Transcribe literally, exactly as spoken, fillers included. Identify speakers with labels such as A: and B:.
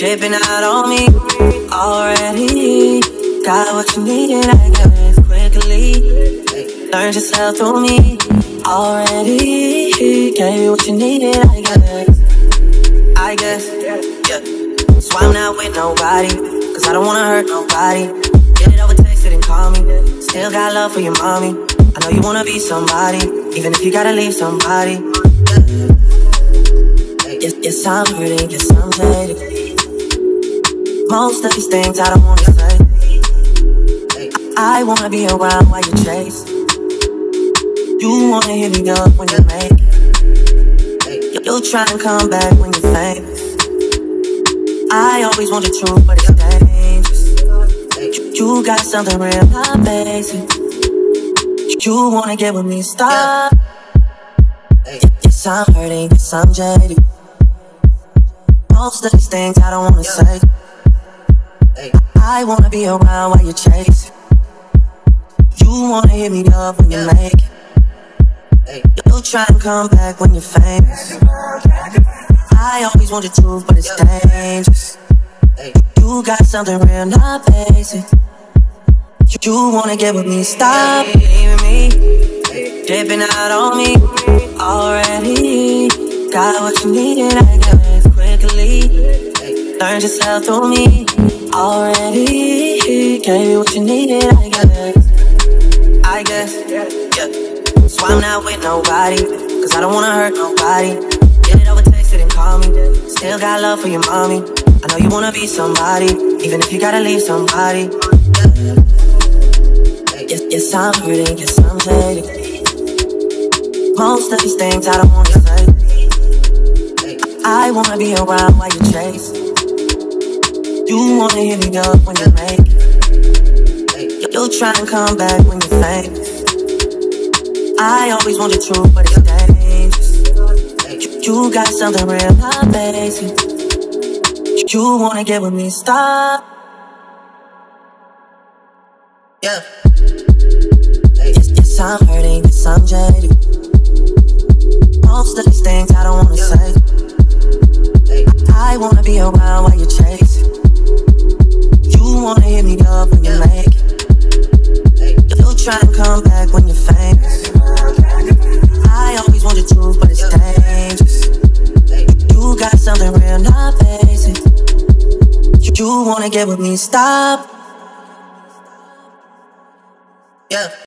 A: Dipping out on me already. Got what you needed, I guess, quickly. Learned yourself through me already. Gave you what you needed, I guess. I guess, yeah. So I'm not with nobody, cause I don't wanna hurt nobody. Get it over, text it and call me. Still got love for your mommy. I know you wanna be somebody, even if you gotta leave somebody. Yes, yes, I'm hurting, yes, I'm jaded. Most of these things I don't wanna say. I wanna be around while you chase. You wanna hit me up when you make it. You'll try and come back when you're famous. I always want the truth, but it's dangerous. You got something real, not basic. You wanna get with me, stop. Yes, I'm hurting, yes, I'm jaded. Most of these things I don't wanna say. I wanna be around while you chase. You wanna hit me up when you make it. You'll try and come back when you're famous. I always want the truth, but it's dangerous. You got something real, not basic. You wanna get with me, stop leaving me. Dipping out on me already. Got what you needed, I guess, quickly. Learned yourself through me already. Gave you what you needed, I guess. I guess, yeah. So I'm not with nobody, cause I don't wanna hurt nobody. Get it over, text it and call me. Still got love for your mommy. I know you wanna be somebody, even if you gotta leave somebody. Yes, yes, I'm hurting, yes, I'm jaded. Most of these things I don't wanna say. I wanna be around while you chase. You wanna hit me up when you make it. You'll try and come back when you're famous. I always want the truth, but it's dangerous. You got something real, not basic. You wanna get with me, stop. Yeah. Yes, yes, I'm hurting, yes, I'm jaded. Most of these things I don't wanna say. I wanna be around while you chase. You wanna hit me up when you make it. You'll try and come back when you're famous. I always want the truth, but it's dangerous. You got something real, not basic. You wanna get with me, stop. Yeah.